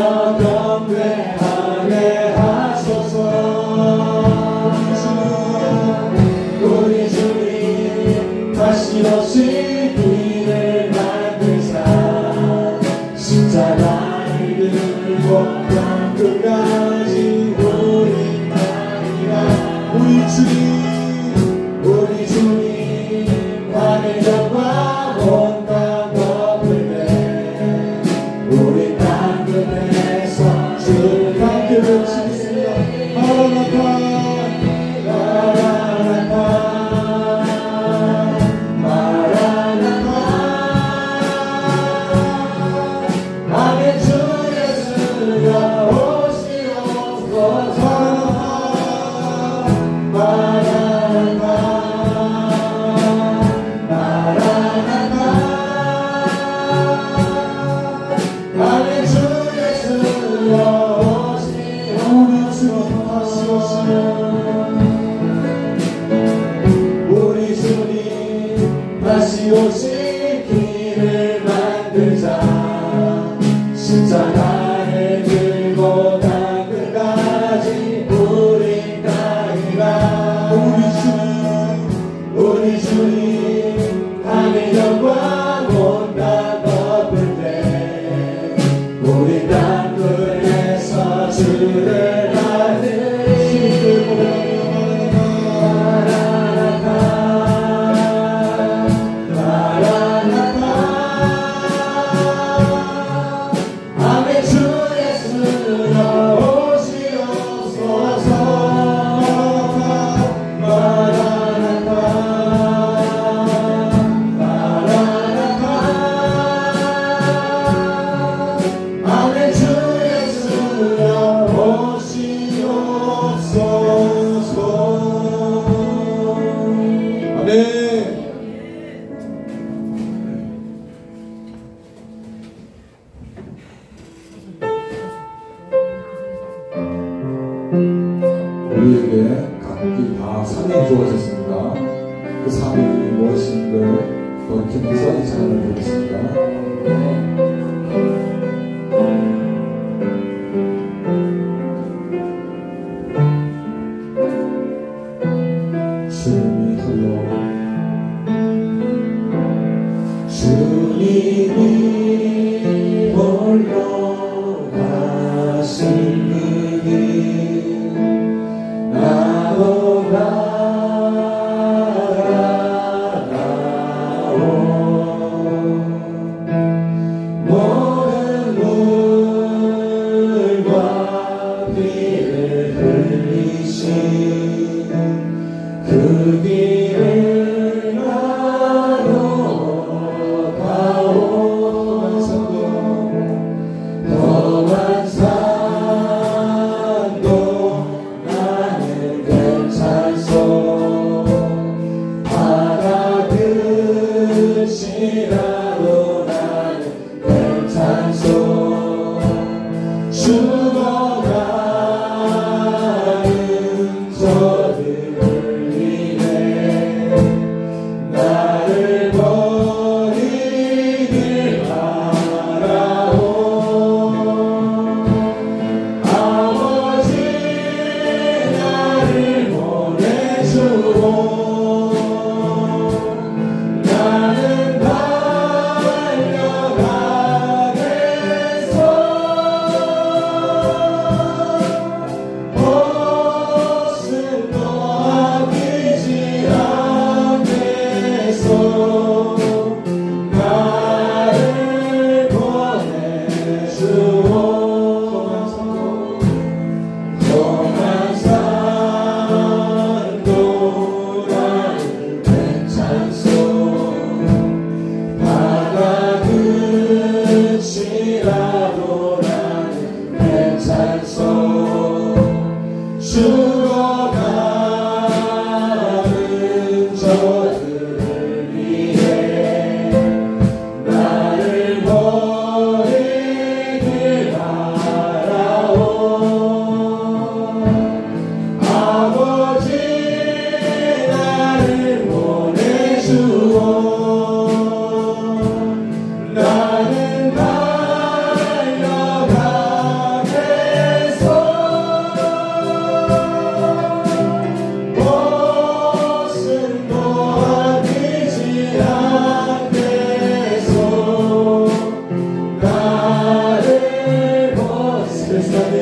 경배하게 하소서. 우리 주님 다시 오실 길을 만드사 십자가를 들고 땅 끝까지 우리 가리라. 우리 주님 하늘과 온 땅 덮을래. 우리 땅 끝에서 주를 함께 외치겠습니다. 마라나타 우리 주님 다시 오실 길을 만들자. 십자가를 들고 땅 끝까지 우리 가리라. 우리 주님 하늘 영광 온 땅 덮을 때 우리 땅 끝에서 주를 우리에게 각기 다 상이 주어졌습니다. 그 상이 무엇인가 돌이키면서 이 찬양을 드리겠습니다. 주님이 홀로 가신 그 길 나도 따라가오. 모든 물과 피를 흘리신 그 길을 나도 가오. 험한 산도 나는 괜찮소. 바다 끝이라도 나는 괜찮소. 죽어가는 저들을 위해 나를 버리길 바라오. 아버지 나를 보내주오. 나는 달려가겠소. 옷은 아끼지 않겠소. 나를 보내주오. 험한 산도 나는 괜찮소. 바다 끝이라도 나는 괜찮소. 죽어가는 저들을 위해 나를 버리길 바라오. 아버지 나를 보내주오. 나는 달려가겠소. 세상에